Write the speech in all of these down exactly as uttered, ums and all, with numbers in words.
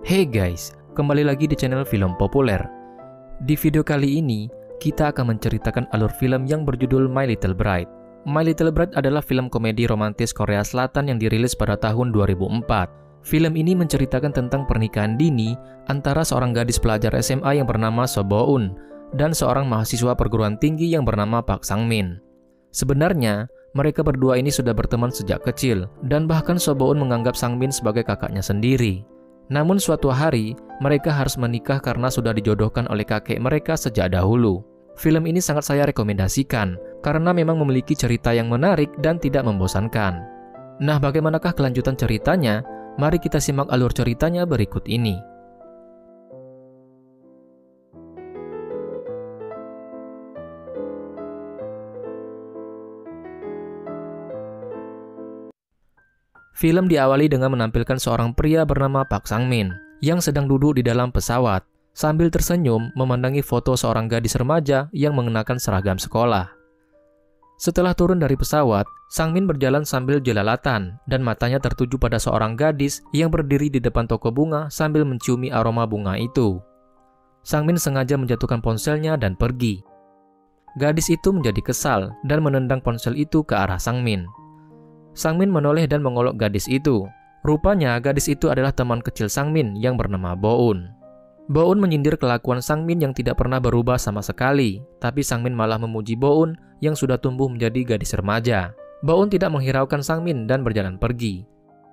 Hey guys, kembali lagi di channel Film Populer. Di video kali ini, kita akan menceritakan alur film yang berjudul My Little Bride. My Little Bride adalah film komedi romantis Korea Selatan yang dirilis pada tahun dua ribu empat. Film ini menceritakan tentang pernikahan dini antara seorang gadis pelajar S M A yang bernama So Bo-eun dan seorang mahasiswa perguruan tinggi yang bernama Park Sang-min. Sebenarnya, mereka berdua ini sudah berteman sejak kecil, dan bahkan So Bo-eun menganggap Sang-min sebagai kakaknya sendiri. Namun suatu hari, mereka harus menikah karena sudah dijodohkan oleh kakek mereka sejak dahulu. Film ini sangat saya rekomendasikan, karena memang memiliki cerita yang menarik dan tidak membosankan. Nah, bagaimanakah kelanjutan ceritanya? Mari kita simak alur ceritanya berikut ini. Film diawali dengan menampilkan seorang pria bernama Park Sang-min yang sedang duduk di dalam pesawat sambil tersenyum memandangi foto seorang gadis remaja yang mengenakan seragam sekolah. Setelah turun dari pesawat, Sang-min berjalan sambil jelalatan dan matanya tertuju pada seorang gadis yang berdiri di depan toko bunga sambil menciumi aroma bunga itu. Sang-min sengaja menjatuhkan ponselnya dan pergi. Gadis itu menjadi kesal dan menendang ponsel itu ke arah Sang-min. Sang-min menoleh dan mengolok gadis itu. Rupanya gadis itu adalah teman kecil Sang-min yang bernama Bo-eun. Bo-eun menyindir kelakuan Sang-min yang tidak pernah berubah sama sekali, tapi Sang-min malah memuji Bo-eun yang sudah tumbuh menjadi gadis remaja. Bo-eun tidak menghiraukan Sang-min dan berjalan pergi.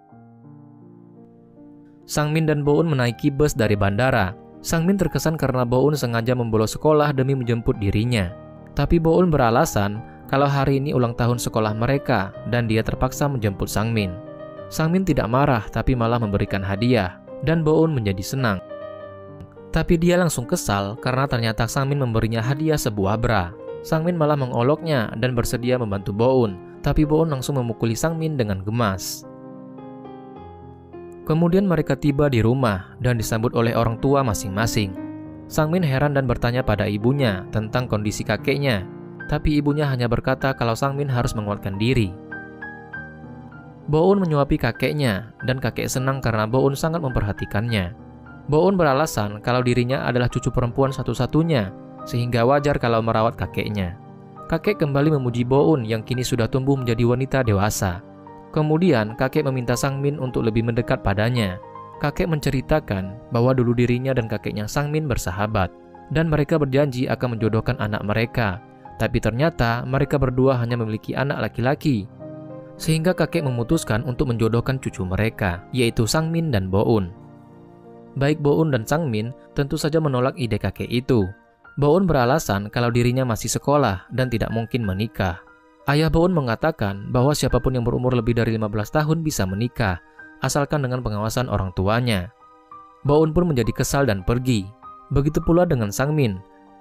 Sang-min dan Bo-eun menaiki bus dari bandara. Sang-min terkesan karena Bo-eun sengaja membolos sekolah demi menjemput dirinya. Tapi Bo-eun beralasan kalau hari ini ulang tahun sekolah mereka dan dia terpaksa menjemput Sang-min. Sang-min tidak marah tapi malah memberikan hadiah dan Bo-eun menjadi senang. Tapi dia langsung kesal karena ternyata Sang-min memberinya hadiah sebuah bra. Sang-min malah mengoloknya dan bersedia membantu Bo-eun, tapi Bo-eun langsung memukuli Sang-min dengan gemas. Kemudian mereka tiba di rumah dan disambut oleh orang tua masing-masing. Sang-min heran dan bertanya pada ibunya tentang kondisi kakeknya. Tapi ibunya hanya berkata kalau Sang-min harus menguatkan diri. Bo-eun menyuapi kakeknya, dan kakek senang karena Bo-eun sangat memperhatikannya. Bo-eun beralasan kalau dirinya adalah cucu perempuan satu-satunya, sehingga wajar kalau merawat kakeknya. Kakek kembali memuji Bo-eun yang kini sudah tumbuh menjadi wanita dewasa. Kemudian kakek meminta Sang-min untuk lebih mendekat padanya. Kakek menceritakan bahwa dulu dirinya dan kakeknya Sang-min bersahabat, dan mereka berjanji akan menjodohkan anak mereka. Tapi ternyata mereka berdua hanya memiliki anak laki-laki. Sehingga kakek memutuskan untuk menjodohkan cucu mereka, yaitu Sang-min dan Bo-eun. Baik Bo-eun dan Sang-min tentu saja menolak ide kakek itu. Bo-eun beralasan kalau dirinya masih sekolah dan tidak mungkin menikah. Ayah Bo-eun mengatakan bahwa siapapun yang berumur lebih dari lima belas tahun bisa menikah, asalkan dengan pengawasan orang tuanya. Bo-eun pun menjadi kesal dan pergi. Begitu pula dengan Sang-min.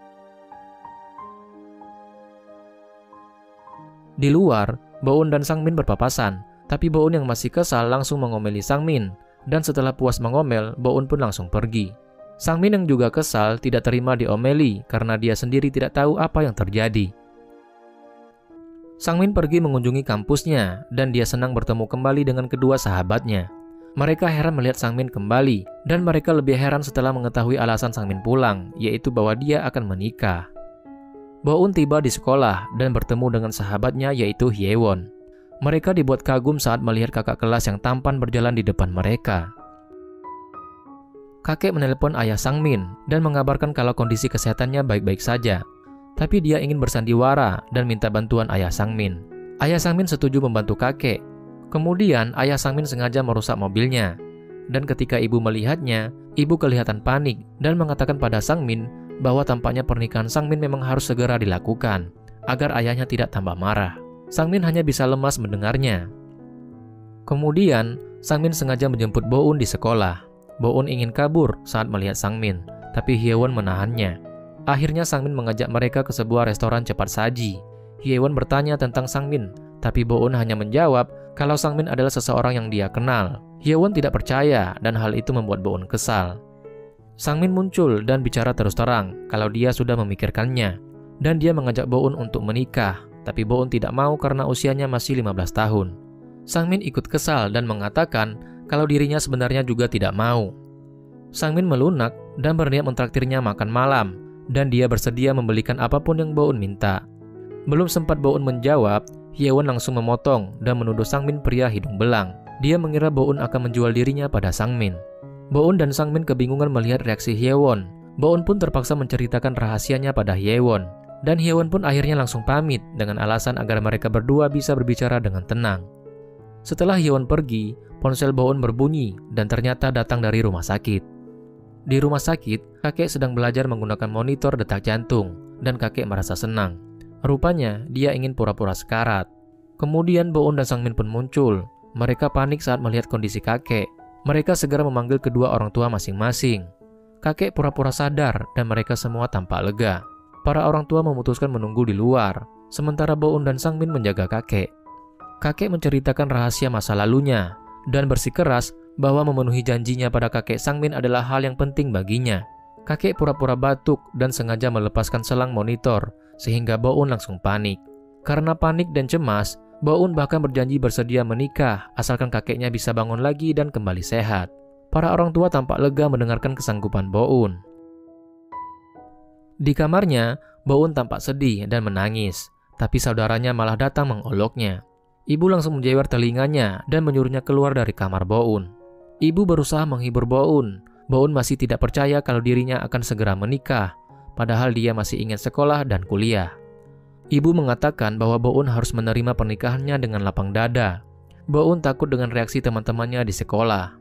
Di luar, Bo-eun dan Sang-min berpapasan, tapi Bo-eun yang masih kesal langsung mengomeli Sang-min, dan setelah puas mengomel, Bo-eun pun langsung pergi. Sang-min yang juga kesal tidak terima diomeli karena dia sendiri tidak tahu apa yang terjadi. Sang-min pergi mengunjungi kampusnya, dan dia senang bertemu kembali dengan kedua sahabatnya. Mereka heran melihat Sang-min kembali, dan mereka lebih heran setelah mengetahui alasan Sang-min pulang, yaitu bahwa dia akan menikah. Bo-eun tiba di sekolah dan bertemu dengan sahabatnya yaitu Hye-won. Mereka dibuat kagum saat melihat kakak kelas yang tampan berjalan di depan mereka. Kakek menelepon ayah Sang-min dan mengabarkan kalau kondisi kesehatannya baik-baik saja. Tapi dia ingin bersandiwara dan minta bantuan ayah Sang-min. Ayah Sang-min setuju membantu kakek. Kemudian ayah Sang-min sengaja merusak mobilnya. Dan ketika ibu melihatnya, ibu kelihatan panik dan mengatakan pada Sang-min bahwa tampaknya pernikahan Sang-min memang harus segera dilakukan, agar ayahnya tidak tambah marah. Sang-min hanya bisa lemas mendengarnya. Kemudian, Sang-min sengaja menjemput Bo-eun di sekolah. Bo-eun ingin kabur saat melihat Sang-min, tapi Hye-won menahannya. Akhirnya Sang-min mengajak mereka ke sebuah restoran cepat saji. Hye-won bertanya tentang Sang-min, tapi Bo-eun hanya menjawab kalau Sang-min adalah seseorang yang dia kenal. Hye-won tidak percaya dan hal itu membuat Bo-eun kesal. Sang-min muncul dan bicara terus terang kalau dia sudah memikirkannya, dan dia mengajak Bo-eun untuk menikah, tapi Bo-eun tidak mau karena usianya masih lima belas tahun. Sang-min ikut kesal dan mengatakan kalau dirinya sebenarnya juga tidak mau. Sangmin melunak dan berniat mentraktirnya makan malam, dan dia bersedia membelikan apapun yang Bo-eun minta. Belum sempat Bo-eun menjawab, Hye-won langsung memotong dan menuduh Sangmin pria hidung belang. Dia mengira Bo-eun akan menjual dirinya pada Sangmin. Bo-eun dan Sangmin kebingungan melihat reaksi Hye-won. Bo-eun pun terpaksa menceritakan rahasianya pada Hye-won. Dan Hye-won pun akhirnya langsung pamit dengan alasan agar mereka berdua bisa berbicara dengan tenang. Setelah Hye-won pergi, ponsel Bo-eun berbunyi dan ternyata datang dari rumah sakit. Di rumah sakit, kakek sedang belajar menggunakan monitor detak jantung dan kakek merasa senang. Rupanya dia ingin pura-pura sekarat. Kemudian Bo-eun dan Sangmin pun muncul. Mereka panik saat melihat kondisi kakek. Mereka segera memanggil kedua orang tua masing-masing. Kakek pura-pura sadar dan mereka semua tampak lega. Para orang tua memutuskan menunggu di luar, sementara Bo-eun dan Sangmin menjaga kakek. Kakek menceritakan rahasia masa lalunya dan bersikeras bahwa memenuhi janjinya pada kakek Sangmin adalah hal yang penting baginya. Kakek pura-pura batuk dan sengaja melepaskan selang monitor, sehingga Bo-eun langsung panik. Karena panik dan cemas, Bo-eun bahkan berjanji bersedia menikah asalkan kakeknya bisa bangun lagi dan kembali sehat. Para orang tua tampak lega mendengarkan kesanggupan Bo-eun. Di kamarnya, Bo-eun tampak sedih dan menangis, tapi saudaranya malah datang mengoloknya. Ibu langsung menjewer telinganya dan menyuruhnya keluar dari kamar Bo-eun. Ibu berusaha menghibur Bo-eun. Bo-eun masih tidak percaya kalau dirinya akan segera menikah, padahal dia masih ingin sekolah dan kuliah. Ibu mengatakan bahwa Bo-eun harus menerima pernikahannya dengan lapang dada. Bo-eun takut dengan reaksi teman-temannya di sekolah.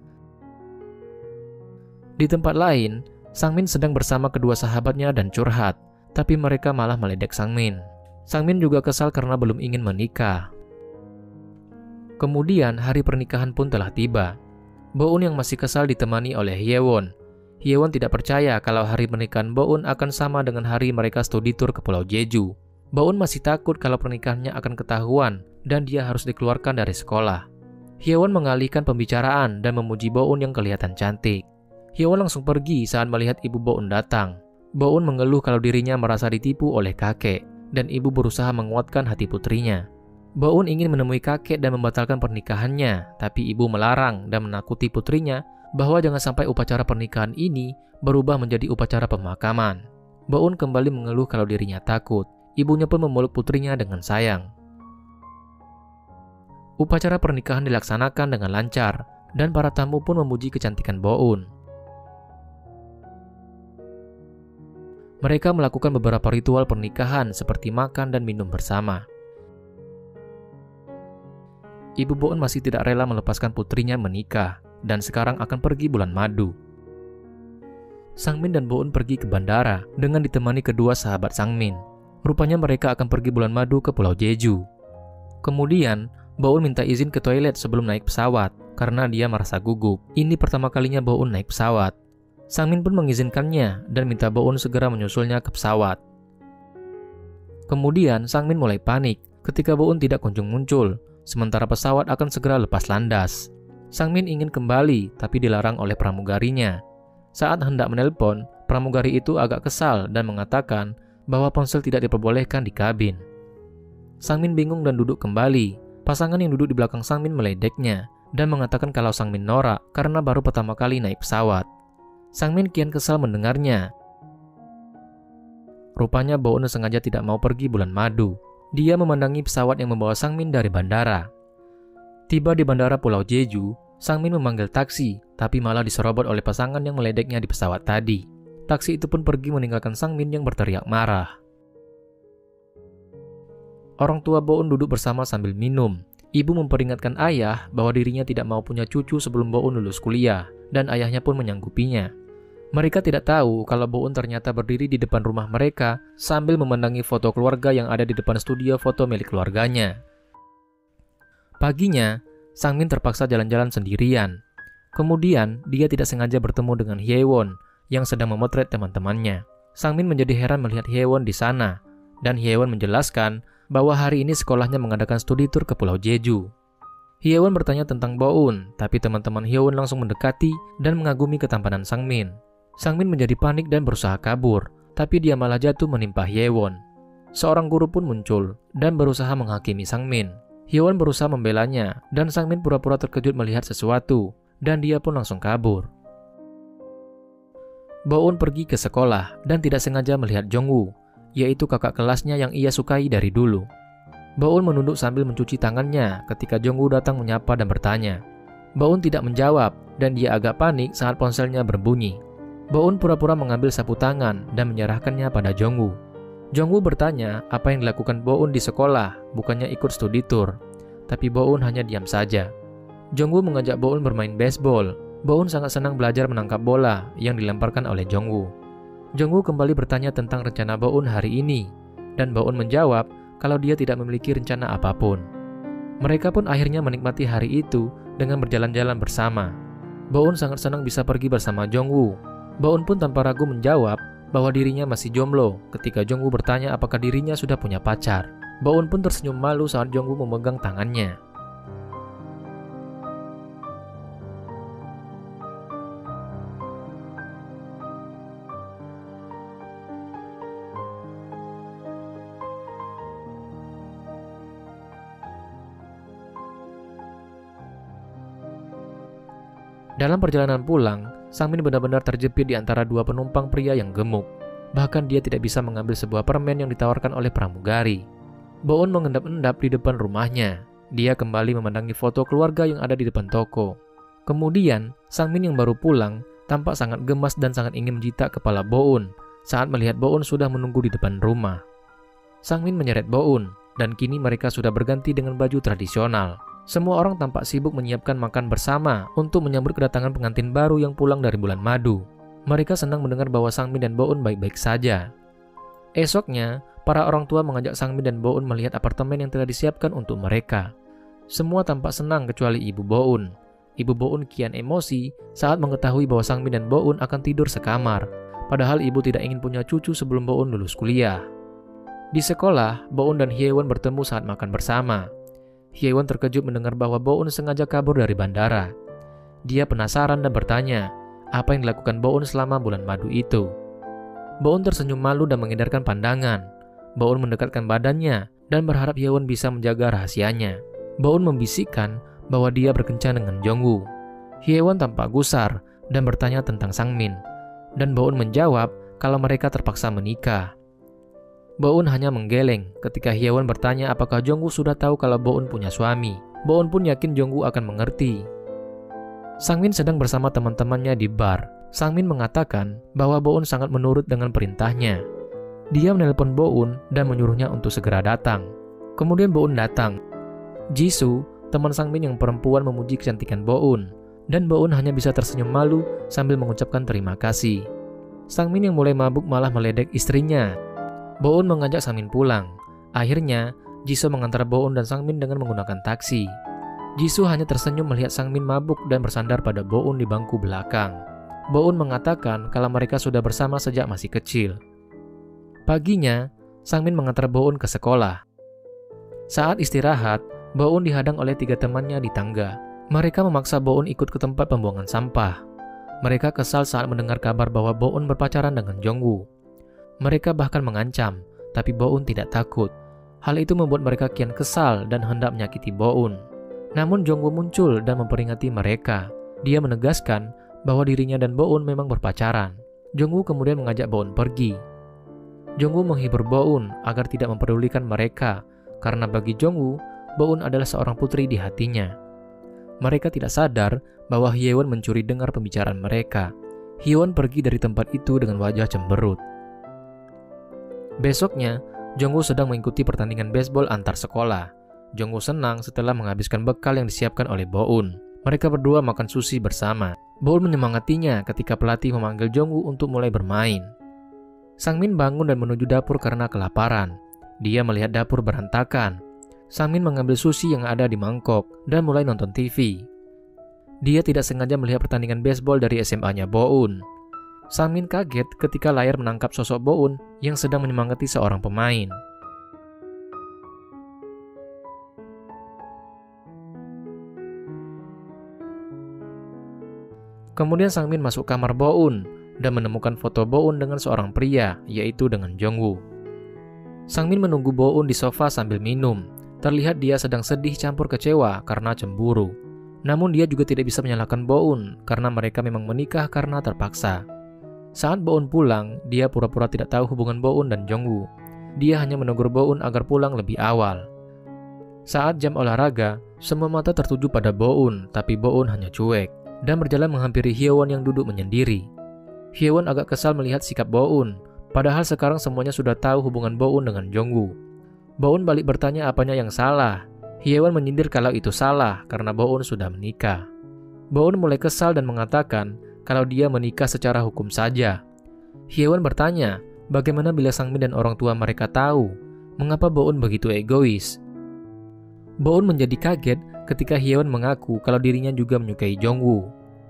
Di tempat lain, Sangmin sedang bersama kedua sahabatnya dan curhat, tapi mereka malah meledek Sangmin. Sangmin juga kesal karena belum ingin menikah. Kemudian hari pernikahan pun telah tiba. Bo-eun yang masih kesal ditemani oleh Hye-won. Hye-won tidak percaya kalau hari pernikahan Bo-eun akan sama dengan hari mereka studi tour ke Pulau Jeju. Bo-eun masih takut kalau pernikahannya akan ketahuan dan dia harus dikeluarkan dari sekolah. Hye-won mengalihkan pembicaraan dan memuji Bo-eun yang kelihatan cantik. Hye-won langsung pergi saat melihat ibu Bo-eun datang. Bo-eun mengeluh kalau dirinya merasa ditipu oleh kakek, dan ibu berusaha menguatkan hati putrinya. Bo-eun ingin menemui kakek dan membatalkan pernikahannya, tapi ibu melarang dan menakuti putrinya bahwa jangan sampai upacara pernikahan ini berubah menjadi upacara pemakaman. Bo-eun kembali mengeluh kalau dirinya takut. Ibunya pun memeluk putrinya dengan sayang. Upacara pernikahan dilaksanakan dengan lancar, dan para tamu pun memuji kecantikan Bo-eun. Mereka melakukan beberapa ritual pernikahan seperti makan dan minum bersama. Ibu Bo-eun masih tidak rela melepaskan putrinya menikah dan sekarang akan pergi bulan madu. Sangmin dan Bo-eun pergi ke bandara dengan ditemani kedua sahabat Sangmin. Rupanya mereka akan pergi bulan madu ke Pulau Jeju. Kemudian, Bo-eun minta izin ke toilet sebelum naik pesawat karena dia merasa gugup. Ini pertama kalinya Bo-eun naik pesawat. Sangmin pun mengizinkannya dan minta Bo-eun segera menyusulnya ke pesawat. Kemudian Sangmin mulai panik ketika Bo-eun tidak kunjung muncul, sementara pesawat akan segera lepas landas. Sangmin ingin kembali tapi dilarang oleh pramugarinya. Saat hendak menelpon, pramugari itu agak kesal dan mengatakan bahwa ponsel tidak diperbolehkan di kabin. Sangmin bingung dan duduk kembali. Pasangan yang duduk di belakang Sangmin meledeknya dan mengatakan kalau Sangmin norak karena baru pertama kali naik pesawat. Sangmin kian kesal mendengarnya. Rupanya Bo-eun sengaja tidak mau pergi bulan madu. Dia memandangi pesawat yang membawa Sangmin dari bandara. Tiba di bandara Pulau Jeju, Sangmin memanggil taksi, tapi malah diserobot oleh pasangan yang meledeknya di pesawat tadi. Taksi itu pun pergi meninggalkan Sangmin yang berteriak marah. Orang tua Bo-eun duduk bersama sambil minum. Ibu memperingatkan ayah bahwa dirinya tidak mau punya cucu sebelum Bo-eun lulus kuliah, dan ayahnya pun menyanggupinya. Mereka tidak tahu kalau Bo-eun ternyata berdiri di depan rumah mereka sambil memandangi foto keluarga yang ada di depan studio foto milik keluarganya. Paginya, Sangmin terpaksa jalan-jalan sendirian. Kemudian, dia tidak sengaja bertemu dengan Hye-won yang sedang memotret teman-temannya. Sangmin menjadi heran melihat Hye-won di sana, dan Hye-won menjelaskan bahwa hari ini sekolahnya mengadakan studi tour ke Pulau Jeju. Hye-won bertanya tentang Bo-eun, tapi teman-teman Hye-won langsung mendekati dan mengagumi ketampanan Sangmin. Sangmin menjadi panik dan berusaha kabur, tapi dia malah jatuh menimpa Hye-won. Seorang guru pun muncul dan berusaha menghakimi Sangmin. Hye-won berusaha membelanya, dan Sangmin pura-pura terkejut melihat sesuatu, dan dia pun langsung kabur. Bo-eun pergi ke sekolah dan tidak sengaja melihat Jong-woo, yaitu kakak kelasnya yang ia sukai dari dulu. Bo-eun menunduk sambil mencuci tangannya ketika Jong-woo datang menyapa dan bertanya. Bo-eun tidak menjawab dan dia agak panik saat ponselnya berbunyi. Bo-eun pura-pura mengambil sapu tangan dan menyerahkannya pada Jong-woo. Jong-woo bertanya apa yang dilakukan Bo-eun di sekolah, bukannya ikut studi tour. Tapi Bo-eun hanya diam saja. Jong-woo mengajak Bo-eun bermain baseball. Bo-eun sangat senang belajar menangkap bola yang dilemparkan oleh Jong-woo. Jong-woo kembali bertanya tentang rencana Bo-eun hari ini, dan Bo-eun menjawab kalau dia tidak memiliki rencana apapun. Mereka pun akhirnya menikmati hari itu dengan berjalan-jalan bersama. Bo-eun sangat senang bisa pergi bersama Jong-woo. Bo-eun pun tanpa ragu menjawab bahwa dirinya masih jomblo ketika Jong-woo bertanya apakah dirinya sudah punya pacar. Bo-eun pun tersenyum malu saat Jong-woo memegang tangannya. Dalam perjalanan pulang, Sang-min benar-benar terjepit di antara dua penumpang pria yang gemuk. Bahkan dia tidak bisa mengambil sebuah permen yang ditawarkan oleh pramugari. Bo-eun mengendap-endap di depan rumahnya. Dia kembali memandangi foto keluarga yang ada di depan toko. Kemudian, Sang-min yang baru pulang tampak sangat gemas dan sangat ingin menjitak kepala Bo-eun saat melihat Bo-eun sudah menunggu di depan rumah. Sang-min menyeret Bo-eun, dan kini mereka sudah berganti dengan baju tradisional. Semua orang tampak sibuk menyiapkan makan bersama untuk menyambut kedatangan pengantin baru yang pulang dari bulan madu. Mereka senang mendengar bahwa Sang-min dan Bo-eun baik-baik saja. Esoknya, para orang tua mengajak Sang-min dan Bo-eun melihat apartemen yang telah disiapkan untuk mereka. Semua tampak senang kecuali ibu Bo-eun. Ibu Bo-eun kian emosi saat mengetahui bahwa Sang-min dan Bo-eun akan tidur sekamar. Padahal ibu tidak ingin punya cucu sebelum Bo-eun lulus kuliah. Di sekolah, Bo-eun dan Hye-won bertemu saat makan bersama. Hye-won terkejut mendengar bahwa Bo-eun sengaja kabur dari bandara. Dia penasaran dan bertanya, apa yang dilakukan Bo-eun selama bulan madu itu. Bo-eun tersenyum malu dan mengindarkan pandangan. Bo-eun mendekatkan badannya dan berharap Hye-won bisa menjaga rahasianya. Bo-eun membisikkan bahwa dia berkencan dengan Jong-woo. Hye-won tampak gusar dan bertanya tentang Sang-min. Dan Bo-eun menjawab kalau mereka terpaksa menikah. Bo-eun hanya menggeleng ketika Hye-won bertanya apakah Jong-woo sudah tahu kalau Bo-eun punya suami. Bo-eun pun yakin Jong-woo akan mengerti. Sang-min sedang bersama teman-temannya di bar. Sang-min mengatakan bahwa Bo-eun sangat menurut dengan perintahnya. Dia menelpon Bo-eun dan menyuruhnya untuk segera datang. Kemudian Bo-eun datang. Jisoo, teman Sang-min yang perempuan, memuji kecantikan Bo-eun, dan Bo-eun hanya bisa tersenyum malu sambil mengucapkan terima kasih. Sang-min yang mulai mabuk malah meledek istrinya. Bo-eun mengajak Sang-min pulang. Akhirnya, Jisoo mengantar Bo-eun dan Sang-min dengan menggunakan taksi. Jisoo hanya tersenyum melihat Sang-min mabuk dan bersandar pada Bo-eun di bangku belakang. Bo-eun mengatakan kalau mereka sudah bersama sejak masih kecil. Paginya, Sang-min mengantar Bo-eun ke sekolah. Saat istirahat, Bo-eun dihadang oleh tiga temannya di tangga. Mereka memaksa Bo-eun ikut ke tempat pembuangan sampah. Mereka kesal saat mendengar kabar bahwa Bo-eun berpacaran dengan Jong-woo. Mereka bahkan mengancam, tapi Bo-eun tidak takut. Hal itu membuat mereka kian kesal dan hendak menyakiti Bo-eun. Namun Jong-woo muncul dan memperingati mereka. Dia menegaskan bahwa dirinya dan Bo-eun memang berpacaran. Jong-woo kemudian mengajak Bo-eun pergi. Jong-woo menghibur Bo-eun agar tidak mempedulikan mereka, karena bagi Jong-woo, Bo-eun adalah seorang putri di hatinya. Mereka tidak sadar bahwa Hye-won mencuri dengar pembicaraan mereka. Hye-won pergi dari tempat itu dengan wajah cemberut. Besoknya, Jong-woo sedang mengikuti pertandingan baseball antar sekolah. Jong-woo senang setelah menghabiskan bekal yang disiapkan oleh Bo-eun. Mereka berdua makan sushi bersama. Bo-eun menyemangatinya ketika pelatih memanggil Jong-woo untuk mulai bermain. Sang-min bangun dan menuju dapur karena kelaparan. Dia melihat dapur berantakan. Sang-min mengambil sushi yang ada di mangkok dan mulai nonton T V. Dia tidak sengaja melihat pertandingan baseball dari S M A-nya Bo-eun. Sang-min kaget ketika layar menangkap sosok Bo-eun yang sedang menyemangati seorang pemain. Kemudian Sang-min masuk kamar Bo-eun dan menemukan foto Bo-eun dengan seorang pria, yaitu dengan Jong-woo. Sang-min menunggu Bo-eun di sofa sambil minum. Terlihat dia sedang sedih campur kecewa karena cemburu. Namun dia juga tidak bisa menyalahkan Bo-eun karena mereka memang menikah karena terpaksa. Saat Boun pulang, dia pura-pura tidak tahu hubungan Boun dan Jongwoo. Dia hanya menegur Boun agar pulang lebih awal. Saat jam olahraga, semua mata tertuju pada Boun, tapi Boun hanya cuek dan berjalan menghampiri Hyewon yang duduk menyendiri. Hyewon agak kesal melihat sikap Boun, padahal sekarang semuanya sudah tahu hubungan Boun dengan Jongwoo. Boun balik bertanya apanya yang salah. Hyewon menyindir kalau itu salah karena Boun sudah menikah. Boun mulai kesal dan mengatakan kalau dia menikah secara hukum saja. Hyewon bertanya, bagaimana bila Sangmin dan orang tua mereka tahu? Mengapa Boun begitu egois? Boun menjadi kaget ketika Hyewon mengaku kalau dirinya juga menyukai Jongwoo.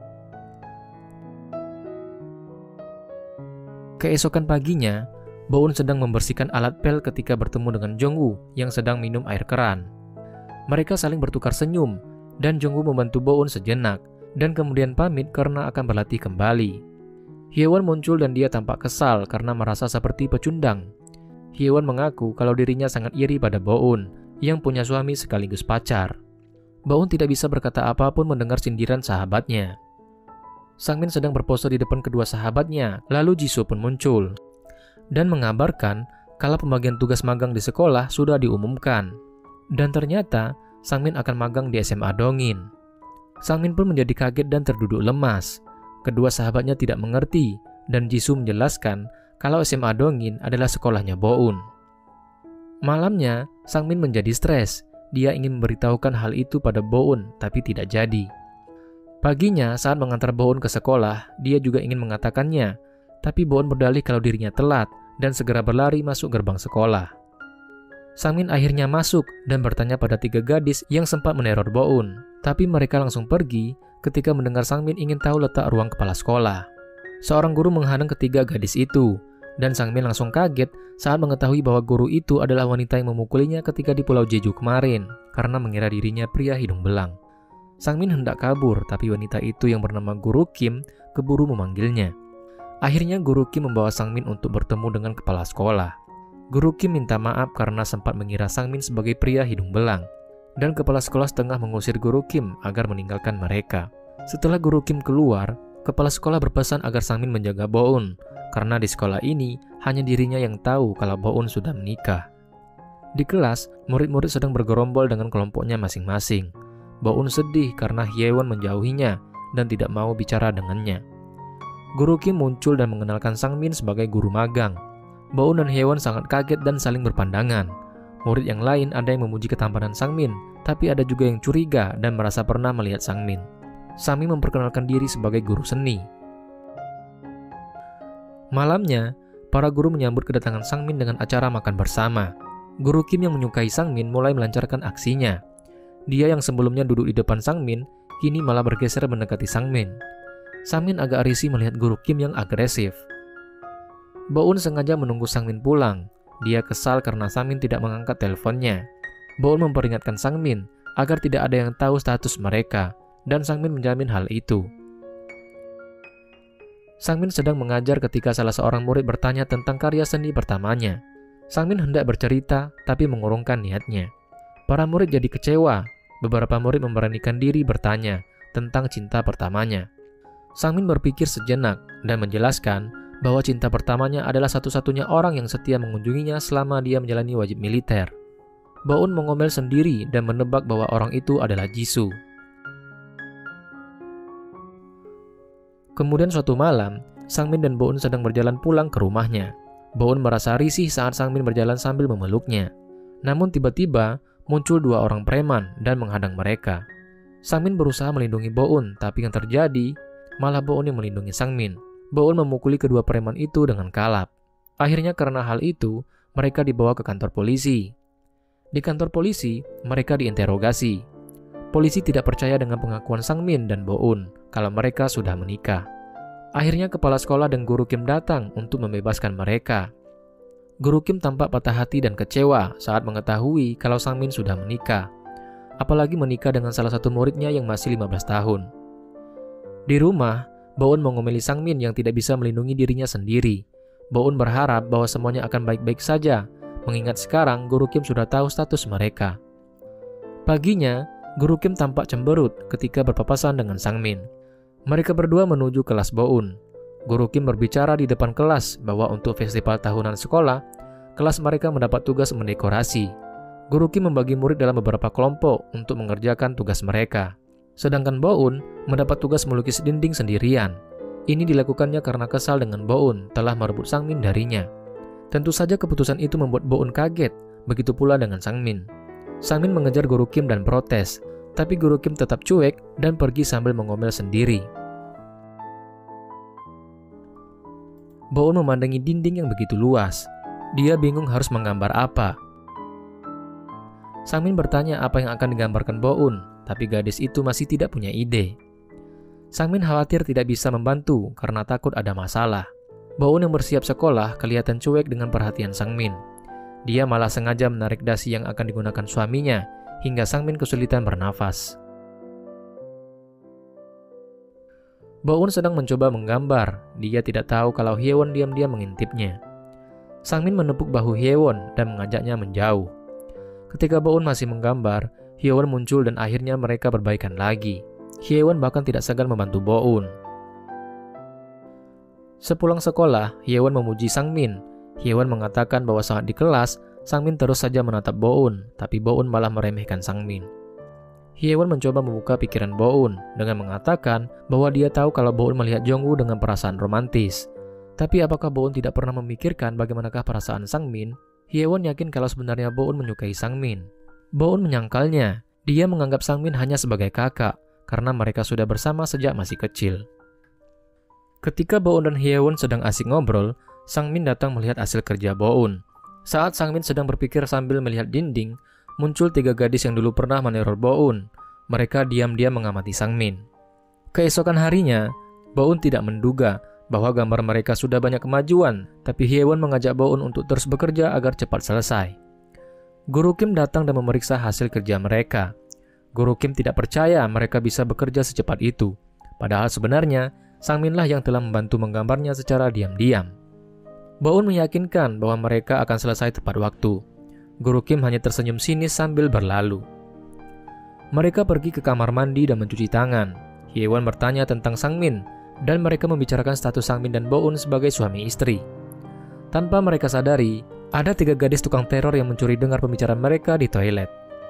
Keesokan paginya, Boun sedang membersihkan alat pel ketika bertemu dengan Jongwoo yang sedang minum air keran. Mereka saling bertukar senyum, dan Jongwoo membantu Boun sejenak, dan kemudian pamit karena akan berlatih kembali. Hyewon muncul dan dia tampak kesal karena merasa seperti pecundang. Hyewon mengaku kalau dirinya sangat iri pada Boun, yang punya suami sekaligus pacar. Boun tidak bisa berkata apapun mendengar sindiran sahabatnya. Sangmin sedang berpose di depan kedua sahabatnya, lalu Jisoo pun muncul dan mengabarkan kalau pembagian tugas magang di sekolah sudah diumumkan. Dan ternyata Sangmin akan magang di S M A Dongin. Sangmin pun menjadi kaget dan terduduk lemas. Kedua sahabatnya tidak mengerti dan Jisoo menjelaskan kalau S M A Dongin adalah sekolahnya Boun. Malamnya, Sangmin menjadi stres. Dia ingin memberitahukan hal itu pada Boun, tapi tidak jadi. Paginya, saat mengantar Boun ke sekolah, dia juga ingin mengatakannya, tapi Boun berdalih kalau dirinya telat dan segera berlari masuk gerbang sekolah. Sangmin akhirnya masuk dan bertanya pada tiga gadis yang sempat meneror Boun, tapi mereka langsung pergi ketika mendengar Sangmin ingin tahu letak ruang kepala sekolah. Seorang guru menghadang ketiga gadis itu, dan Sangmin langsung kaget saat mengetahui bahwa guru itu adalah wanita yang memukulinya ketika di Pulau Jeju kemarin, karena mengira dirinya pria hidung belang. Sangmin hendak kabur, tapi wanita itu yang bernama Guru Kim keburu memanggilnya. Akhirnya Guru Kim membawa Sangmin untuk bertemu dengan kepala sekolah. Guru Kim minta maaf karena sempat mengira Sangmin sebagai pria hidung belang, dan kepala sekolah setengah mengusir Guru Kim agar meninggalkan mereka. Setelah Guru Kim keluar, kepala sekolah berpesan agar Sangmin menjaga Boun, karena di sekolah ini hanya dirinya yang tahu kalau Boun sudah menikah. Di kelas, murid-murid sedang bergerombol dengan kelompoknya masing-masing. Boun sedih karena Hyewon menjauhinya dan tidak mau bicara dengannya. Guru Kim muncul dan mengenalkan Sangmin sebagai guru magang. Boun dan Hyewon sangat kaget dan saling berpandangan. Murid yang lain ada yang memuji ketampanan Sangmin, tapi ada juga yang curiga dan merasa pernah melihat Sangmin. Sangmin memperkenalkan diri sebagai guru seni. Malamnya, para guru menyambut kedatangan Sangmin dengan acara makan bersama. Guru Kim yang menyukai Sangmin mulai melancarkan aksinya. Dia yang sebelumnya duduk di depan Sangmin, kini malah bergeser mendekati Sangmin. Sangmin agak risih melihat Guru Kim yang agresif. Boun sengaja menunggu Sangmin pulang. Dia kesal karena Sangmin tidak mengangkat teleponnya. Boun memperingatkan Sangmin agar tidak ada yang tahu status mereka, dan Sangmin menjamin hal itu. Sangmin sedang mengajar ketika salah seorang murid bertanya tentang karya seni pertamanya. Sangmin hendak bercerita, tapi mengurungkan niatnya. Para murid jadi kecewa. Beberapa murid memberanikan diri bertanya tentang cinta pertamanya. Sangmin berpikir sejenak dan menjelaskan bahwa cinta pertamanya adalah satu-satunya orang yang setia mengunjunginya selama dia menjalani wajib militer. Boun mengomel sendiri dan menebak bahwa orang itu adalah Jisoo. Kemudian suatu malam, Sangmin dan Boun sedang berjalan pulang ke rumahnya. Boun merasa risih saat Sangmin berjalan sambil memeluknya. Namun tiba-tiba muncul dua orang preman dan menghadang mereka. Sangmin berusaha melindungi Boun, tapi yang terjadi malah Boun yang melindungi Sangmin. Boun memukuli kedua preman itu dengan kalap. Akhirnya karena hal itu, mereka dibawa ke kantor polisi. Di kantor polisi, mereka diinterogasi. Polisi tidak percaya dengan pengakuan Sangmin dan Boun kalau mereka sudah menikah. Akhirnya kepala sekolah dan Guru Kim datang untuk membebaskan mereka. Guru Kim tampak patah hati dan kecewa saat mengetahui kalau Sangmin sudah menikah. Apalagi menikah dengan salah satu muridnya yang masih lima belas tahun. Di rumah, Boun mengomeli Sangmin yang tidak bisa melindungi dirinya sendiri. Boun berharap bahwa semuanya akan baik-baik saja, mengingat sekarang Guru Kim sudah tahu status mereka. Paginya, Guru Kim tampak cemberut ketika berpapasan dengan Sangmin. Mereka berdua menuju kelas Boun. Guru Kim berbicara di depan kelas bahwa untuk festival tahunan sekolah, kelas mereka mendapat tugas mendekorasi. Guru Kim membagi murid dalam beberapa kelompok untuk mengerjakan tugas mereka. Sedangkan Bo-eun mendapat tugas melukis dinding sendirian. Ini dilakukannya karena kesal dengan Bo-eun telah merebut Sang-min darinya. Tentu saja keputusan itu membuat Bo-eun kaget, begitu pula dengan Sang-min. Sang-min mengejar Guru Kim dan protes, tapi Guru Kim tetap cuek dan pergi sambil mengomel sendiri. Bo-eun memandangi dinding yang begitu luas. Dia bingung harus menggambar apa. Sang-min bertanya apa yang akan digambarkan Bo-eun, tapi gadis itu masih tidak punya ide. Sang-min khawatir tidak bisa membantu karena takut ada masalah. Bo-eun yang bersiap sekolah kelihatan cuek dengan perhatian Sang-min. Dia malah sengaja menarik dasi yang akan digunakan suaminya, hingga Sang-min kesulitan bernafas. Bo-eun sedang mencoba menggambar. Dia tidak tahu kalau Hye-won diam-diam mengintipnya. Sang-min menepuk bahu Hye-won dan mengajaknya menjauh. Ketika Bo-eun masih menggambar, Hye-won muncul dan akhirnya mereka berbaikan lagi. Hye-won bahkan tidak segan membantu Bo-eun. Sepulang sekolah, Hye-won memuji Sang-min. Hye-won mengatakan bahwa saat di kelas, Sang-min terus saja menatap Bo-eun, tapi Bo-eun malah meremehkan Sang-min. Hye-won mencoba membuka pikiran Bo-eun dengan mengatakan bahwa dia tahu kalau Bo-eun melihat Jong-woo dengan perasaan romantis. Tapi apakah Bo-eun tidak pernah memikirkan bagaimanakah perasaan Sang-min? Hye-won yakin kalau sebenarnya Bo-eun menyukai Sang-min. Bo-eun menyangkalnya. Dia menganggap Sang-min hanya sebagai kakak karena mereka sudah bersama sejak masih kecil. Ketika Bo-eun dan Hye-won sedang asik ngobrol, Sang-min datang melihat hasil kerja Bo-eun. Saat Sang-min sedang berpikir sambil melihat dinding, muncul tiga gadis yang dulu pernah meneror Bo-eun. Mereka diam-diam mengamati Sang-min. Keesokan harinya, Bo-eun tidak menduga bahwa gambar mereka sudah banyak kemajuan, tapi Hye-won mengajak Bo-eun untuk terus bekerja agar cepat selesai. Guru Kim datang dan memeriksa hasil kerja mereka. Guru Kim tidak percaya mereka bisa bekerja secepat itu. Padahal sebenarnya, Sang-min lah yang telah membantu menggambarnya secara diam-diam. Bo-eun meyakinkan bahwa mereka akan selesai tepat waktu. Guru Kim hanya tersenyum sinis sambil berlalu. Mereka pergi ke kamar mandi dan mencuci tangan. Hye-won bertanya tentang Sang-min, dan mereka membicarakan status Sang-min dan Bo-eun sebagai suami istri. Tanpa mereka sadari, ada tiga gadis tukang teror yang mencuri dengar pembicaraan mereka di toilet.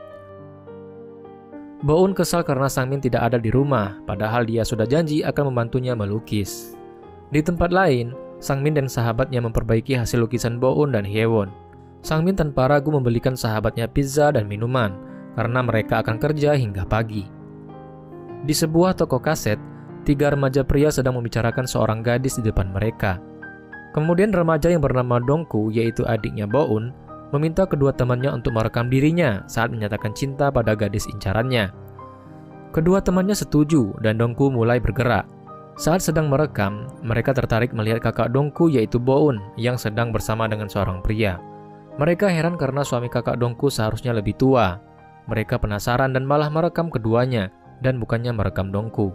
Bo-eun kesal karena Sang-min tidak ada di rumah, padahal dia sudah janji akan membantunya melukis. Di tempat lain, Sang-min dan sahabatnya memperbaiki hasil lukisan Bo-eun dan Hye-won. Sang-min tanpa ragu membelikan sahabatnya pizza dan minuman, karena mereka akan kerja hingga pagi. Di sebuah toko kaset, tiga remaja pria sedang membicarakan seorang gadis di depan mereka. Kemudian remaja yang bernama Dongku, yaitu adiknya Bo-eun, meminta kedua temannya untuk merekam dirinya saat menyatakan cinta pada gadis incarannya. Kedua temannya setuju dan Dongku mulai bergerak. Saat sedang merekam, mereka tertarik melihat kakak Dongku yaitu Bo-eun yang sedang bersama dengan seorang pria. Mereka heran karena suami kakak Dongku seharusnya lebih tua. Mereka penasaran dan malah merekam keduanya dan bukannya merekam Dongku.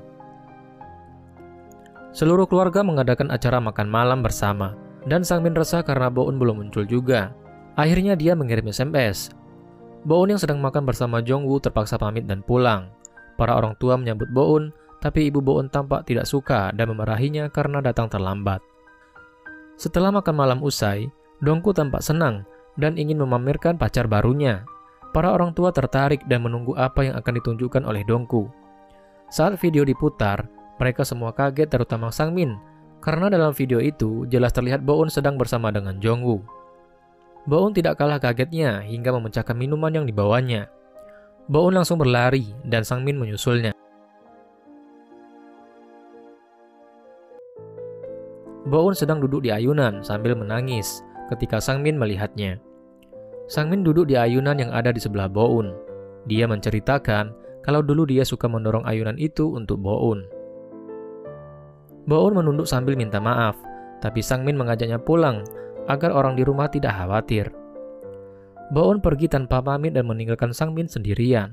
Seluruh keluarga mengadakan acara makan malam bersama dan Sang-min resah karena Bo-eun belum muncul juga. Akhirnya dia mengirim S M S. Bo-eun yang sedang makan bersama Jong-woo terpaksa pamit dan pulang. Para orang tua menyambut Bo-eun, tapi ibu Bo-eun tampak tidak suka dan memarahinya karena datang terlambat. Setelah makan malam usai, Dongku tampak senang dan ingin memamerkan pacar barunya. Para orang tua tertarik dan menunggu apa yang akan ditunjukkan oleh Dongku. Saat video diputar, mereka semua kaget terutama Sang-min, karena dalam video itu jelas terlihat Bo-eun sedang bersama dengan Jong-woo. Bo-eun tidak kalah kagetnya hingga memecahkan minuman yang dibawanya. Bo-eun langsung berlari dan Sang-min menyusulnya. Bo-eun sedang duduk di ayunan sambil menangis ketika Sang-min melihatnya. Sang-min duduk di ayunan yang ada di sebelah Bo-eun. Dia menceritakan kalau dulu dia suka mendorong ayunan itu untuk Bo-eun. Bo-eun menunduk sambil minta maaf, tapi Sang-min mengajaknya pulang agar orang di rumah tidak khawatir. Bo-eun pergi tanpa pamit dan meninggalkan Sang-min sendirian.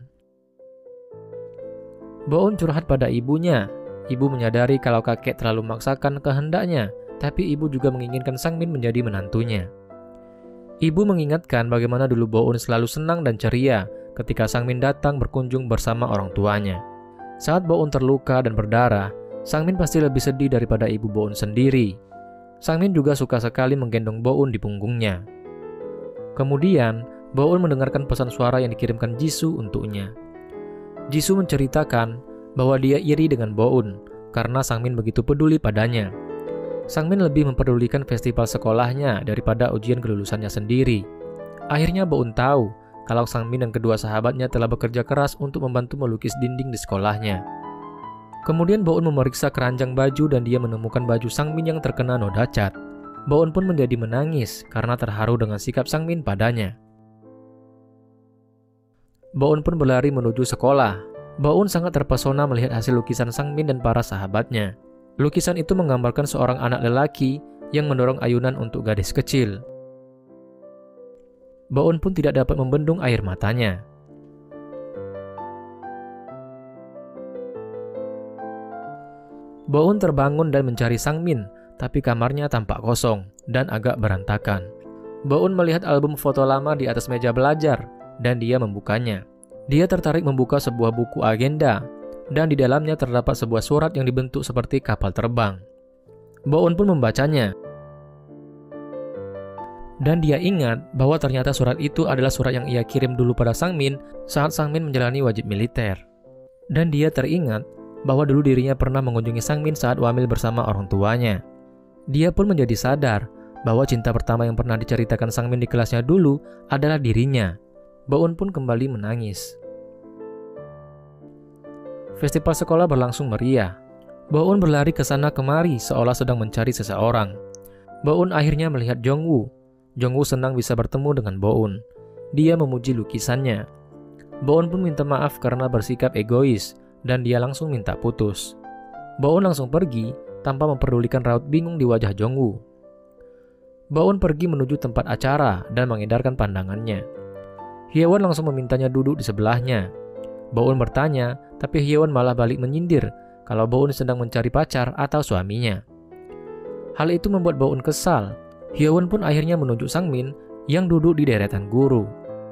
Bo-eun curhat pada ibunya. Ibu menyadari kalau kakek terlalu memaksakan kehendaknya, tapi ibu juga menginginkan Sang-min menjadi menantunya. Ibu mengingatkan bagaimana dulu Bo-eun selalu senang dan ceria ketika Sang-min datang berkunjung bersama orang tuanya. Saat Bo-eun terluka dan berdarah, Sangmin pasti lebih sedih daripada ibu Bo-eun sendiri. Sangmin juga suka sekali menggendong Bo-eun di punggungnya. Kemudian, Bo-eun mendengarkan pesan suara yang dikirimkan Jisoo untuknya. Jisoo menceritakan bahwa dia iri dengan Bo-eun karena Sangmin begitu peduli padanya. Sangmin lebih memperdulikan festival sekolahnya daripada ujian kelulusannya sendiri. Akhirnya Bo-eun tahu kalau Sangmin dan kedua sahabatnya telah bekerja keras untuk membantu melukis dinding di sekolahnya. Kemudian Bo-eun memeriksa keranjang baju dan dia menemukan baju Sangmin yang terkena noda cat. Bo-eun pun menjadi menangis karena terharu dengan sikap Sangmin padanya. Bo-eun pun berlari menuju sekolah. Bo-eun sangat terpesona melihat hasil lukisan Sangmin dan para sahabatnya. Lukisan itu menggambarkan seorang anak lelaki yang mendorong ayunan untuk gadis kecil. Bo-eun pun tidak dapat membendung air matanya. Bo-eun terbangun dan mencari Sangmin, tapi kamarnya tampak kosong dan agak berantakan. Bo-eun melihat album foto lama di atas meja belajar dan dia membukanya. Dia tertarik membuka sebuah buku agenda dan di dalamnya terdapat sebuah surat yang dibentuk seperti kapal terbang. Bo-eun pun membacanya. Dan dia ingat bahwa ternyata surat itu adalah surat yang ia kirim dulu pada Sangmin saat Sangmin menjalani wajib militer. Dan dia teringat bahwa dulu dirinya pernah mengunjungi Sangmin saat wamil bersama orang tuanya. Dia pun menjadi sadar bahwa cinta pertama yang pernah diceritakan Sangmin di kelasnya dulu adalah dirinya. Bo-eun pun kembali menangis. Festival sekolah berlangsung meriah. Bo-eun berlari ke sana kemari seolah sedang mencari seseorang. Bo-eun akhirnya melihat Jongwoo. Jongwoo senang bisa bertemu dengan Bo-eun. Dia memuji lukisannya. Bo-eun pun minta maaf karena bersikap egois dan dia langsung minta putus. Bo-eun langsung pergi tanpa memperdulikan raut bingung di wajah Jongwoo. Bo-eun pergi menuju tempat acara dan mengedarkan pandangannya. Hye-won langsung memintanya duduk di sebelahnya. Bo-eun bertanya, tapi Hye-won malah balik menyindir kalau Bo-eun sedang mencari pacar atau suaminya. Hal itu membuat Bo-eun kesal. Hye-won pun akhirnya menunjuk Sangmin yang duduk di deretan guru.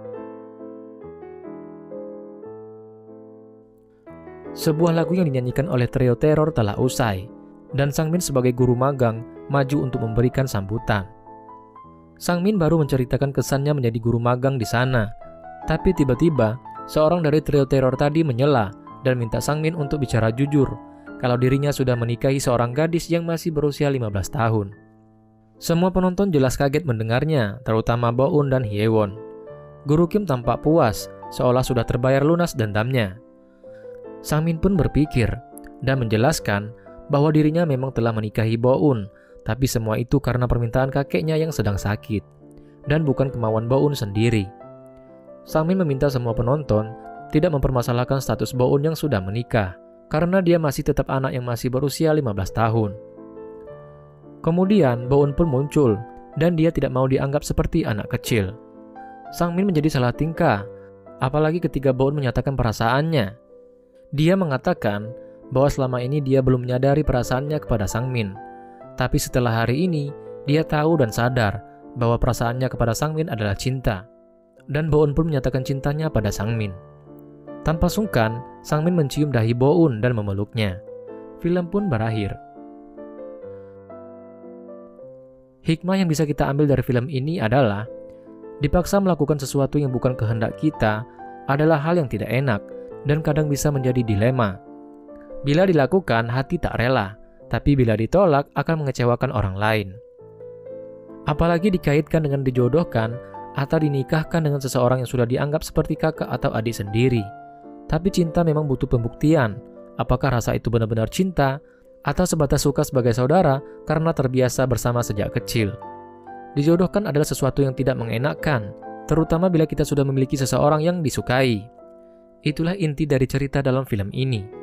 Sebuah lagu yang dinyanyikan oleh trio teror telah usai, dan Sangmin sebagai guru magang maju untuk memberikan sambutan. Sangmin baru menceritakan kesannya menjadi guru magang di sana, tapi tiba-tiba seorang dari trio teror tadi menyela dan minta Sangmin untuk bicara jujur kalau dirinya sudah menikahi seorang gadis yang masih berusia lima belas tahun. Semua penonton jelas kaget mendengarnya, terutama Bo-eun dan Hye-won. Guru Kim tampak puas, seolah sudah terbayar lunas dendamnya. Sangmin pun berpikir dan menjelaskan bahwa dirinya memang telah menikahi Bo-eun, tapi semua itu karena permintaan kakeknya yang sedang sakit, dan bukan kemauan Bo-eun sendiri. Sangmin meminta semua penonton tidak mempermasalahkan status Bo-eun yang sudah menikah, karena dia masih tetap anak yang masih berusia lima belas tahun. Kemudian Bo-eun pun muncul, dan dia tidak mau dianggap seperti anak kecil. Sangmin menjadi salah tingkah, apalagi ketika Bo-eun menyatakan perasaannya. Dia mengatakan bahwa selama ini dia belum menyadari perasaannya kepada Sangmin. Tapi setelah hari ini, dia tahu dan sadar bahwa perasaannya kepada Sangmin adalah cinta. Dan Bo-eun pun menyatakan cintanya pada Sangmin. Tanpa sungkan, Sangmin mencium dahi Bo-eun dan memeluknya. Film pun berakhir. Hikmah yang bisa kita ambil dari film ini adalah dipaksa melakukan sesuatu yang bukan kehendak kita adalah hal yang tidak enak dan kadang bisa menjadi dilema. Bila dilakukan, hati tak rela, tapi bila ditolak akan mengecewakan orang lain. Apalagi dikaitkan dengan dijodohkan atau dinikahkan dengan seseorang yang sudah dianggap seperti kakak atau adik sendiri. Tapi cinta memang butuh pembuktian, apakah rasa itu benar-benar cinta atau sebatas suka sebagai saudara karena terbiasa bersama sejak kecil. Dijodohkan adalah sesuatu yang tidak mengenakan, terutama bila kita sudah memiliki seseorang yang disukai. Itulah inti dari cerita dalam film ini.